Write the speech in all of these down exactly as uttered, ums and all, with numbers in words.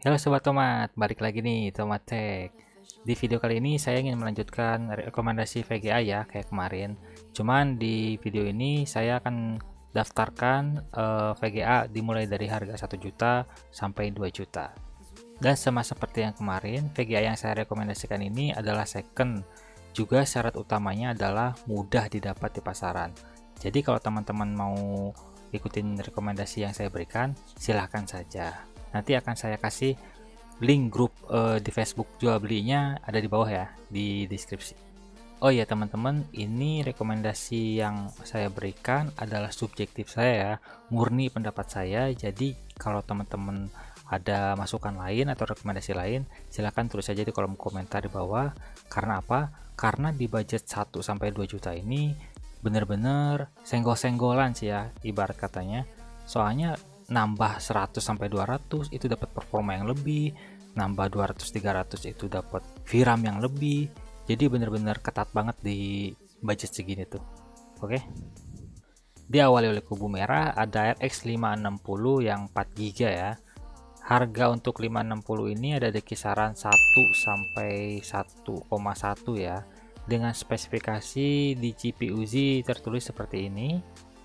Halo Sobat Tomat, balik lagi nih Tomat Tech. Di video kali ini saya ingin melanjutkan rekomendasi V G A ya kayak kemarin. Cuman di video ini saya akan daftarkan uh, V G A dimulai dari harga satu juta sampai dua juta. Dan sama seperti yang kemarin, V G A yang saya rekomendasikan ini adalah second. Juga syarat utamanya adalah mudah didapat di pasaran. Jadi kalau teman-teman mau ikutin rekomendasi yang saya berikan, silahkan saja. Nanti akan saya kasih link grup uh, di Facebook jual belinya ada di bawah ya, di deskripsi. Oh iya teman-teman, ini rekomendasi yang saya berikan adalah subjektif saya ya, murni pendapat saya. Jadi kalau teman-teman ada masukan lain atau rekomendasi lain, silahkan tulis saja di kolom komentar di bawah. Karena apa? Karena di budget satu sampai dua juta ini bener-bener senggol-senggolan sih ya, ibarat katanya. Soalnya nambah seratus sampai dua ratus itu dapat performa yang lebih, nambah dua ratus tiga ratus itu dapat V RAM yang lebih. Jadi bener-bener ketat banget di budget segini tuh. Oke. Diawali oleh kubu merah ada R X lima enam nol yang empat giga ya. Harga untuk lima enam nol ini ada di kisaran satu sampai satu koma satu ya. Dengan spesifikasi di G P U Z tertulis seperti ini.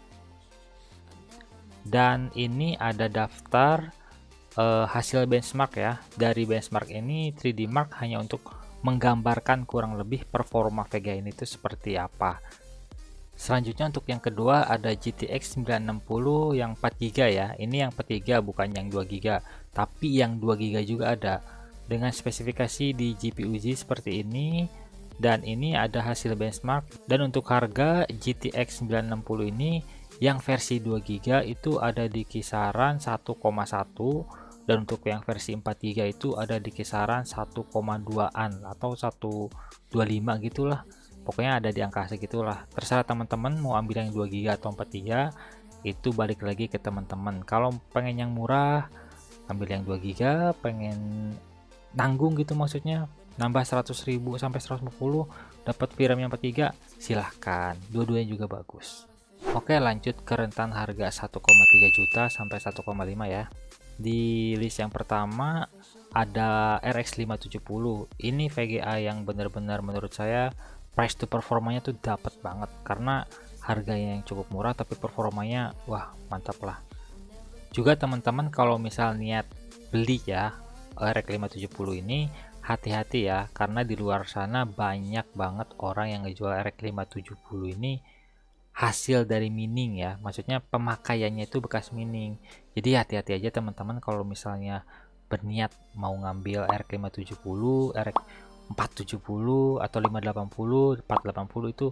Dan ini ada daftar uh, hasil benchmark ya. Dari benchmark ini tiga D Mark hanya untuk menggambarkan kurang lebih performa V G A ini itu seperti apa. Selanjutnya untuk yang kedua ada G T X sembilan enam nol yang empat giga ya. Ini yang empat giga bukan yang dua giga, tapi yang dua giga juga ada. Dengan spesifikasi di G P U Z seperti ini. Dan ini ada hasil benchmark. Dan untuk harga G T X sembilan enam nol ini yang versi dua giga itu ada di kisaran satu koma satu, dan untuk yang versi empat giga itu ada di kisaran satu koma dua-an atau satu koma dua lima gitulah. Pokoknya ada di angka segitulah. Terserah teman-teman mau ambil yang dua giga atau empat giga, itu balik lagi ke teman-teman. Kalau pengen yang murah, ambil yang dua giga, pengen nanggung gitu maksudnya, nambah seratus ribu sampai seratus lima puluh dapat V RAM yang empat giga, silahkan. Dua-duanya juga bagus. Oke, lanjut ke rentan harga satu koma tiga juta sampai satu koma lima ya. Di list yang pertama ada R X lima tujuh nol. Ini V G A yang benar-benar menurut saya price to performanya tuh dapat banget, karena harganya yang cukup murah tapi performanya wah mantap lah. Juga teman-teman kalau misal niat beli ya R X lima tujuh nol ini, hati-hati ya, karena di luar sana banyak banget orang yang ngejual R X lima tujuh nol ini hasil dari mining ya, maksudnya pemakaiannya itu bekas mining. Jadi hati-hati aja teman-teman kalau misalnya berniat mau ngambil R X lima tujuh nol, R X empat tujuh nol atau lima delapan nol, empat delapan nol itu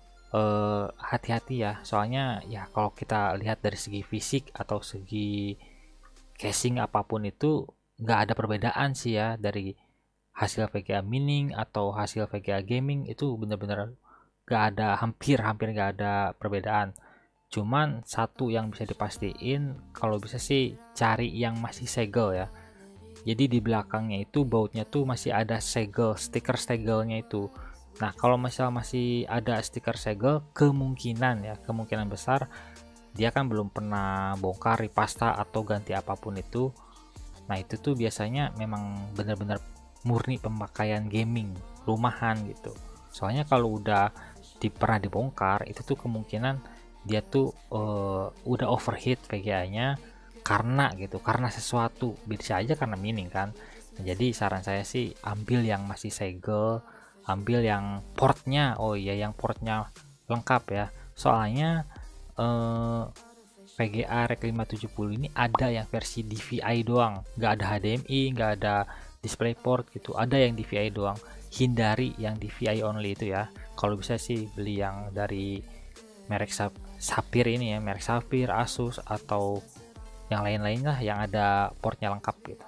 eh, hati-hati ya. Soalnya ya kalau kita lihat dari segi fisik atau segi casing apapun itu nggak ada perbedaan sih ya dari hasil V G A mining atau hasil V G A gaming, itu benar-benar gak ada, hampir-hampir gak ada perbedaan. Cuman satu yang bisa dipastiin, kalau bisa sih cari yang masih segel ya. Jadi di belakangnya itu bautnya tuh masih ada segel, stiker segelnya itu. Nah kalau misal masih ada stiker segel, kemungkinan ya, kemungkinan besar dia kan belum pernah bongkar, ripasta atau ganti apapun itu. Nah itu tuh biasanya memang benar-benar murni pemakaian gaming rumahan gitu. Soalnya kalau udah di, pernah dibongkar itu tuh kemungkinan dia tuh uh, udah overheat V G A-nya karena gitu, karena sesuatu, bisa aja karena mining kan. Nah, jadi saran saya sih ambil yang masih segel, ambil yang portnya, oh iya yang portnya lengkap ya. Soalnya uh, V G A R X lima tujuh nol ini ada yang versi D V I doang, nggak ada H D M I, nggak ada DisplayPort gitu, ada yang D V I doang. Hindari yang D V I only itu ya. Kalau bisa sih beli yang dari merek Sapphire ini ya, merek Sapphire, Asus atau yang lain-lain lah yang ada portnya lengkap gitu.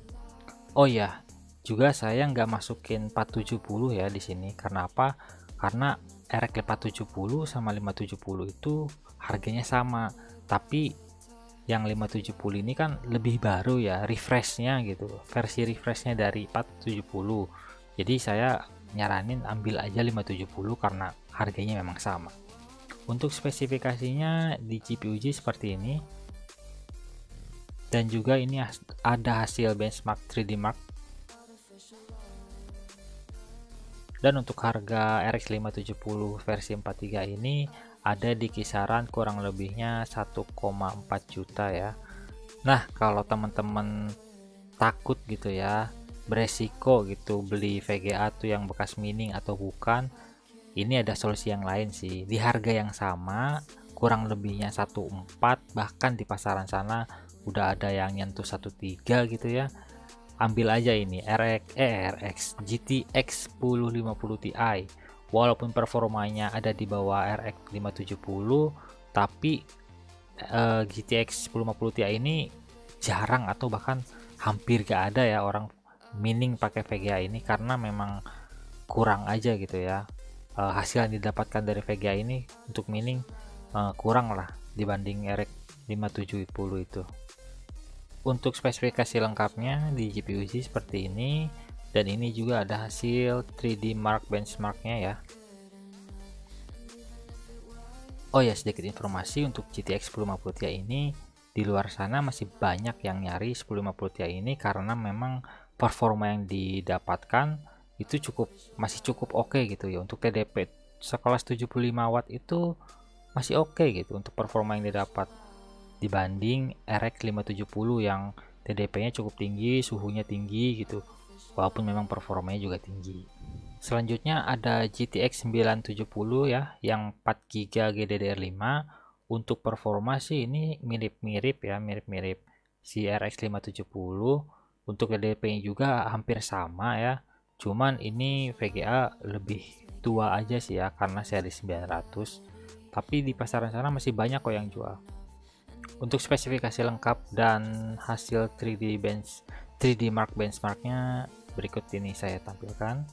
Oh ya, juga saya nggak masukin empat tujuh nol ya di sini. Karena apa? Karena R X empat tujuh nol sama lima tujuh nol itu harganya sama, tapi yang lima tujuh nol ini kan lebih baru ya, refreshnya gitu, versi refreshnya dari empat tujuh nol. Jadi saya nyaranin ambil aja lima tujuh nol karena harganya memang sama. Untuk spesifikasinya di G P U Z seperti ini. Dan juga ini ada hasil benchmark tiga D Mark. Dan untuk harga R X lima tujuh nol versi empat tiga ini ada di kisaran kurang lebihnya satu koma empat juta ya. Nah, kalau teman-teman takut gitu ya, beresiko gitu beli V G A tuh yang bekas mining atau bukan, ini ada solusi yang lain sih. Di harga yang sama, kurang lebihnya satu koma empat, bahkan di pasaran sana udah ada yang nyentuh satu koma tiga gitu ya. Ambil aja ini R X, eh, R X G T X sepuluh lima puluh Ti. Walaupun performanya ada di bawah R X lima tujuh nol, tapi eh, G T X sepuluh lima puluh Ti ini jarang atau bahkan hampir gak ada ya orang mining pakai V G A ini, karena memang kurang aja gitu ya. Uh, hasil yang didapatkan dari V G A ini untuk mining uh, kurang lah dibanding R X lima tujuh nol itu. Untuk spesifikasi lengkapnya di G P U Z seperti ini, dan ini juga ada hasil tiga D Mark benchmarknya ya. Oh ya, sedikit informasi untuk G T X sepuluh lima puluh Ti ini, di luar sana masih banyak yang nyari sepuluh lima puluh Ti ini karena memang performa yang didapatkan itu cukup masih cukup oke okay gitu ya. Untuk T D P sekelas tujuh puluh lima watt itu masih oke okay gitu untuk performa yang didapat, dibanding R X lima tujuh nol yang T D P-nya cukup tinggi, suhunya tinggi gitu, walaupun memang performanya juga tinggi. Selanjutnya ada G T X sembilan tujuh nol ya, yang empat giga G D D R lima. Untuk performa sih ini mirip-mirip ya, mirip-mirip si R X lima tujuh nol. Untuk T D P-nya juga hampir sama ya, cuman ini V G A lebih tua aja sih ya, karena seri sembilan ratus. Tapi di pasaran sana masih banyak kok yang jual. Untuk spesifikasi lengkap dan hasil tiga D bench tiga D Mark benchmarknya berikut ini saya tampilkan.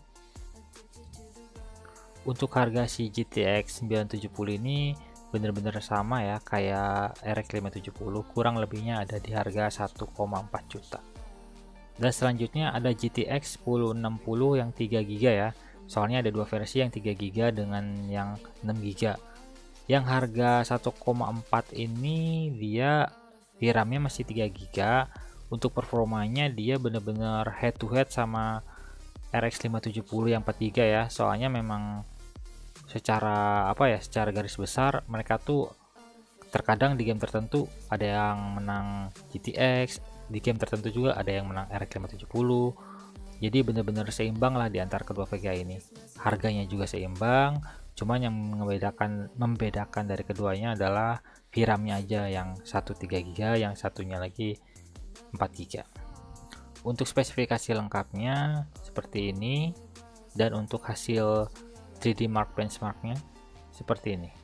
Untuk harga si G T X sembilan tujuh nol ini bener-bener sama ya kayak R X lima tujuh nol, kurang lebihnya ada di harga satu koma empat juta. Dan selanjutnya ada G T X sepuluh enam puluh yang tiga giga ya, soalnya ada dua versi, yang tiga giga dengan yang enam giga. Yang harga satu koma empat ini dia VRAM-nya masih tiga giga. Untuk performanya dia bener-bener head to head sama R X lima tujuh nol yang empat giga ya, soalnya memang secara apa ya, secara garis besar mereka tuh terkadang di game tertentu ada yang menang G T X, di game tertentu juga ada yang menang R X lima tujuh nol. Jadi bener-bener seimbang lah di antara kedua V G A ini. Harganya juga seimbang, cuman yang membedakan membedakan dari keduanya adalah VRAM-nya aja, yang satu tiga giga, yang satunya lagi empat giga. Untuk spesifikasi lengkapnya seperti ini, dan untuk hasil tiga D Mark benchmarknya seperti ini.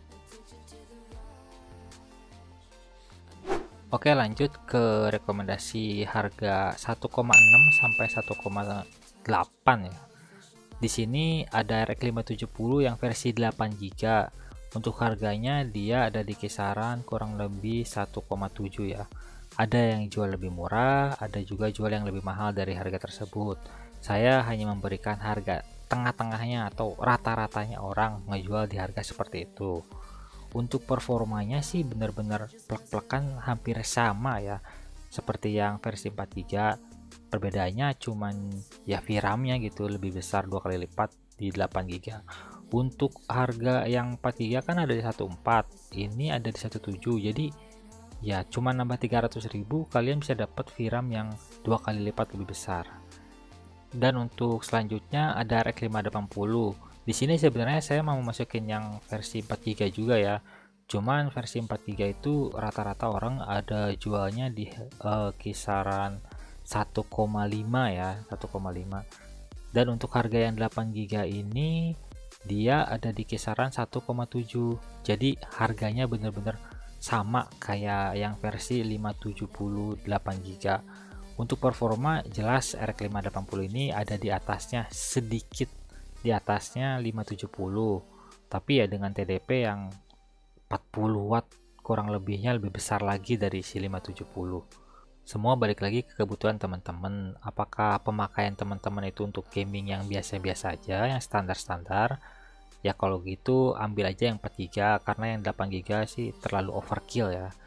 Oke, lanjut ke rekomendasi harga satu koma enam sampai satu koma delapan ya. Di sini ada R X lima tujuh nol yang versi delapan giga. Untuk harganya dia ada di kisaran kurang lebih satu koma tujuh ya. Ada yang jual lebih murah, ada juga jual yang lebih mahal dari harga tersebut. Saya hanya memberikan harga tengah-tengahnya atau rata-ratanya orang ngejual di harga seperti itu. Untuk performanya sih benar-benar plek-plekan hampir sama ya, seperti yang versi empat giga. Perbedaannya cuman ya VRAM-nya gitu lebih besar dua kali lipat di delapan giga. Untuk harga yang empat giga kan ada di satu koma empat, ini ada di satu koma tujuh. Jadi ya cuma nambah tiga ratus ribu, kalian bisa dapat VRAM yang dua kali lipat lebih besar. Dan untuk selanjutnya ada R X lima delapan puluh. Di sini sebenarnya saya mau masukin yang versi empat giga juga ya. Cuman versi empat giga itu rata-rata orang ada jualnya di uh, kisaran satu koma lima ya, satu koma lima. Dan untuk harga yang delapan giga ini dia ada di kisaran satu koma tujuh. Jadi harganya bener-bener sama kayak yang versi lima tujuh nol delapan giga. Untuk performa jelas R X lima delapan puluh ini ada di atasnya, sedikit di atasnya lima tujuh nol, tapi ya dengan T D P yang empat puluh watt kurang lebihnya lebih besar lagi dari si lima tujuh nol. Semua balik lagi ke kebutuhan teman-teman. Apakah pemakaian teman-teman itu untuk gaming yang biasa-biasa aja, yang standar-standar? Ya kalau gitu ambil aja yang empat giga, karena yang delapan giga sih terlalu overkill ya.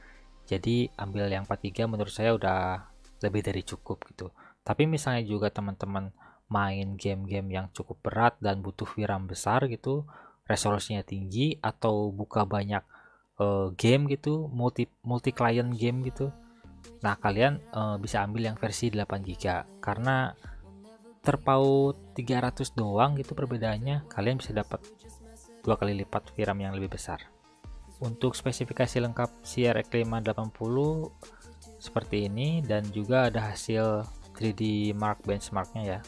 Jadi ambil yang empat giga menurut saya udah lebih dari cukup gitu. Tapi misalnya juga teman-teman main game-game yang cukup berat dan butuh VRAM besar gitu, resolusinya tinggi, atau buka banyak uh, game gitu, multi multi client game gitu. Nah, kalian uh, bisa ambil yang versi delapan giga karena terpaut tiga ratus doang gitu perbedaannya, kalian bisa dapat dua kali lipat VRAM yang lebih besar. Untuk spesifikasi lengkap C R X lima delapan puluh seperti ini, dan juga ada hasil tiga D Mark benchmarknya ya.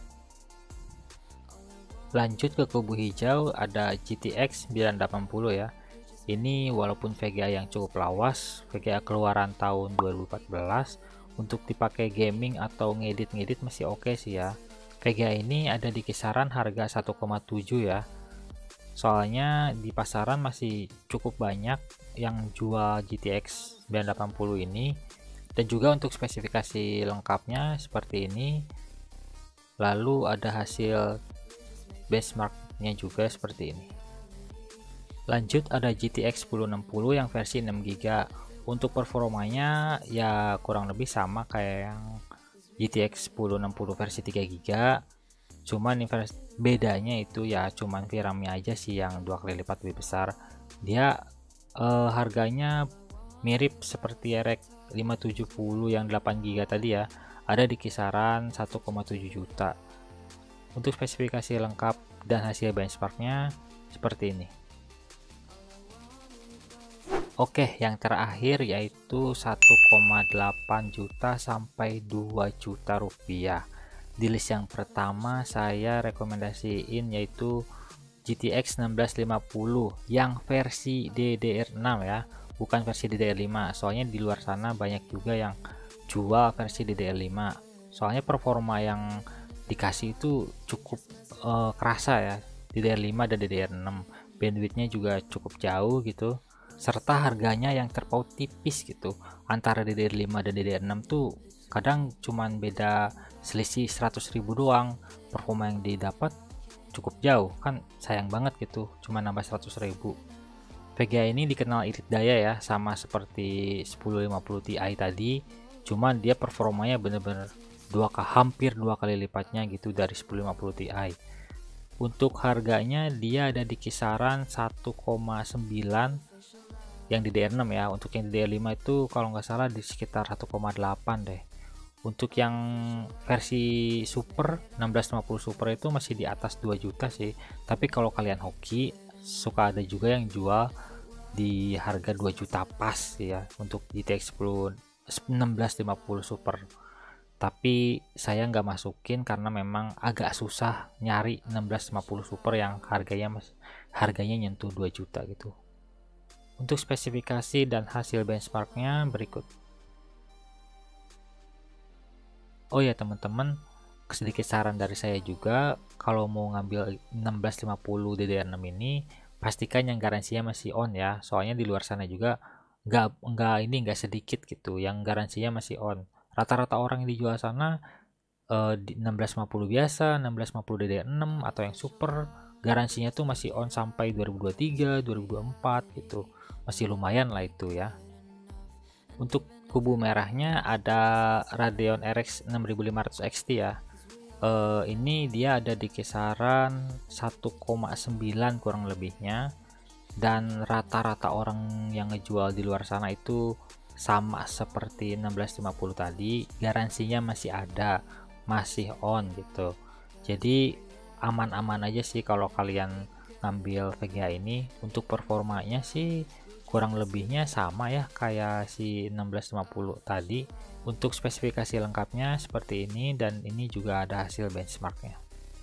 Lanjut ke kubu hijau, ada G T X sembilan delapan puluh ya. Ini walaupun V G A yang cukup lawas, V G A keluaran tahun dua ribu empat belas, untuk dipakai gaming atau ngedit-ngedit masih oke okay sih ya. V G A ini ada di kisaran harga satu koma tujuh ya. Soalnya di pasaran masih cukup banyak yang jual G T X sembilan delapan puluh ini. Dan juga untuk spesifikasi lengkapnya seperti ini. Lalu ada hasil benchmarknya juga seperti ini. Lanjut ada G T X sepuluh enam puluh yang versi enam giga. Untuk performanya ya kurang lebih sama kayak yang G T X sepuluh enam puluh versi tiga giga. Cuman bedanya itu ya cuman VRAM-nya aja sih yang dua kali lipat lebih besar. Dia eh, harganya mirip seperti R X lima tujuh nol yang delapan giga tadi ya, ada di kisaran satu koma tujuh juta. Untuk spesifikasi lengkap dan hasil benchmarknya seperti ini. Oke, yang terakhir yaitu satu koma delapan juta sampai dua juta rupiah. Di list yang pertama saya rekomendasiin yaitu G T X enam belas lima puluh yang versi D D R enam ya, bukan versi D D R lima. Soalnya di luar sana banyak juga yang jual versi D D R lima. Soalnya performa yang dikasih itu cukup uh, kerasa ya, D D R lima dan D D R enam. Bandwidthnya juga cukup jauh gitu. Serta harganya yang terpaut tipis gitu. Antara D D R lima dan D D R enam tuh kadang cuman beda selisih seratus ribu doang. Performa yang didapat cukup jauh, kan sayang banget gitu cuma nambah seratus ribu. V G A ini dikenal irit daya ya, sama seperti sepuluh lima puluh Ti tadi, cuman dia performanya bener-bener dua kali, hampir dua kali lipatnya gitu dari sepuluh lima puluh Ti. Untuk harganya dia ada di kisaran satu koma sembilan yang D D R enam ya. Untuk yang D D R lima itu kalau nggak salah di sekitar satu koma delapan deh. Untuk yang versi super enam belas lima puluh super itu masih di atas dua juta sih. Tapi kalau kalian hoki, suka ada juga yang jual di harga dua juta pas ya untuk G T X enam belas lima puluh super. Tapi saya nggak masukin karena memang agak susah nyari enam belas lima puluh super yang harganya mas harganya nyentuh dua juta gitu. Untuk spesifikasi dan hasil benchmarknya berikut. Oh ya teman-teman, sedikit saran dari saya juga, kalau mau ngambil enam belas lima puluh D D R enam ini, pastikan yang garansinya masih on ya. Soalnya di luar sana juga nggak nggak ini nggak sedikit gitu, yang garansinya masih on. Rata-rata orang yang dijual sana eh, di enam belas lima puluh biasa, enam belas lima puluh D D R enam atau yang super, garansinya tuh masih on sampai dua ribu dua puluh tiga, dua ribu dua puluh empat gitu. Masih lumayan lah itu ya. Untuk kubu merahnya ada Radeon R X enam ribu lima ratus X T ya. Uh, ini dia ada di kisaran satu koma sembilan kurang lebihnya, dan rata-rata orang yang ngejual di luar sana itu sama seperti enam belas lima puluh tadi, garansinya masih ada, masih on gitu. Jadi aman-aman aja sih kalau kalian ngambil V G A ini. Untuk performanya sih kurang lebihnya sama ya kayak si enam belas lima puluh tadi. Untuk spesifikasi lengkapnya seperti ini, dan ini juga ada hasil benchmarknya.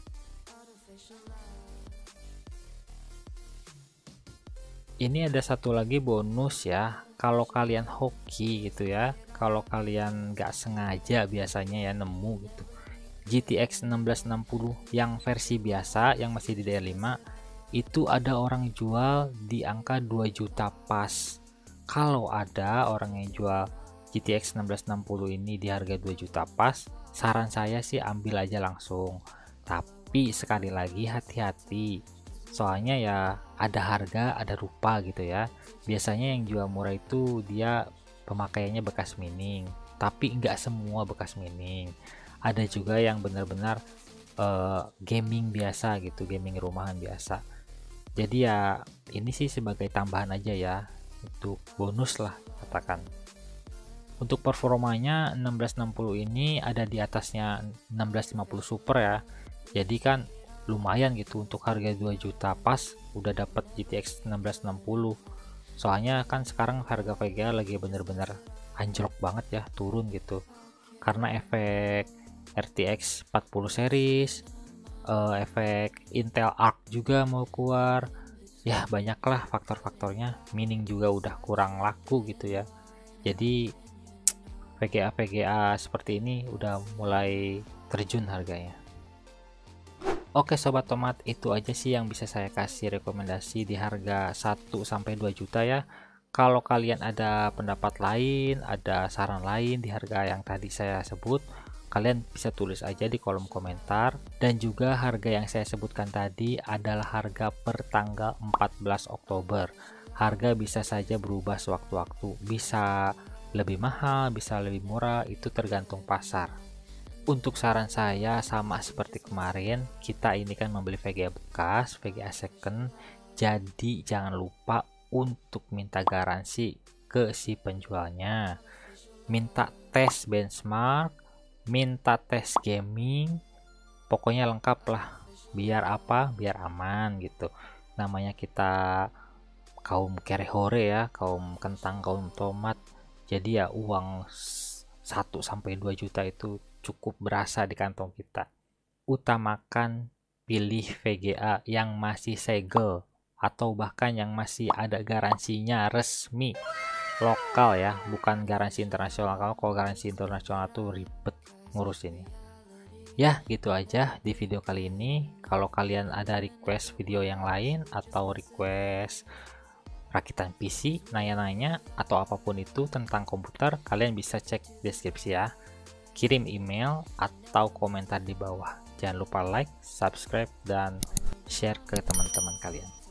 Ini ada satu lagi bonus ya, kalau kalian hoki gitu ya, kalau kalian nggak sengaja biasanya ya nemu gitu G T X enam belas enam puluh yang versi biasa yang masih di D D R lima itu ada orang jual di angka dua juta pas. Kalau ada orang yang jual G T X enam belas enam puluh ini di harga dua juta pas, saran saya sih ambil aja langsung. Tapi sekali lagi hati-hati, soalnya ya ada harga ada rupa gitu ya. Biasanya yang jual murah itu dia pemakaiannya bekas mining, tapi nggak semua bekas mining. Ada juga yang benar-benar uh, gaming biasa gitu, gaming rumahan biasa. Jadi ya ini sih sebagai tambahan aja ya, untuk bonus lah katakan. Untuk performanya enam belas enam puluh ini ada di atasnya enam belas lima puluh Super ya. Jadi kan lumayan gitu, untuk harga dua juta pas udah dapat G T X enam belas enam puluh. Soalnya kan sekarang harga V G A lagi bener-bener anjlok banget ya, turun gitu. Karena efek R T X empat puluh series, uh, efek Intel Arc juga mau keluar. Ya banyaklah faktor-faktornya, mining juga udah kurang laku gitu ya. Jadi V G A V G A seperti ini udah mulai terjun harganya. Oke sobat tomat, itu aja sih yang bisa saya kasih rekomendasi di harga satu sampai dua juta ya. Kalau kalian ada pendapat lain, ada saran lain di harga yang tadi saya sebut, kalian bisa tulis aja di kolom komentar. Dan juga harga yang saya sebutkan tadi adalah harga per tanggal empat belas Oktober. Harga bisa saja berubah sewaktu-waktu, bisa lebih mahal, bisa lebih murah, itu tergantung pasar. Untuk saran saya sama seperti kemarin, kita ini kan membeli V G A bekas, V G A second, jadi jangan lupa untuk minta garansi ke si penjualnya, minta tes benchmark, minta tes gaming, pokoknya lengkap lah, biar apa, biar aman gitu. Namanya kita kaum kere-hore ya, kaum kentang, kaum tomat, jadi ya uang satu sampai dua juta itu cukup berasa di kantong kita. Utamakan pilih V G A yang masih segel atau bahkan yang masih ada garansinya resmi lokal ya, bukan garansi internasional. Kalau garansi internasional tuh ribet ngurus ini. Ya gitu aja di video kali ini. Kalau kalian ada request video yang lain atau request rakitan P C, nanya-nanya atau apapun itu tentang komputer, kalian bisa cek deskripsi ya. Kirim email atau komentar di bawah. Jangan lupa like, subscribe, dan share ke teman-teman kalian.